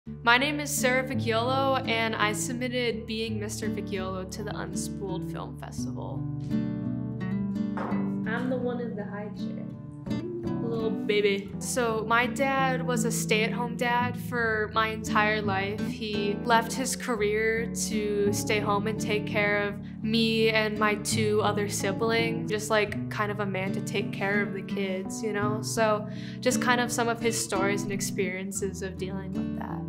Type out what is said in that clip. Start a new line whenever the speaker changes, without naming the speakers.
My name is Sarah Vicchiollo, and I submitted Being Mr. Vicchiollo to the Unspooled Film Festival. I'm the one in the high chair. Little baby. So my dad was a stay-at-home dad for my entire life. He left his career to stay home and take care of me and my two other siblings, just like kind of a man to take care of the kids, you know? So just kind of some of his stories and experiences of dealing with that.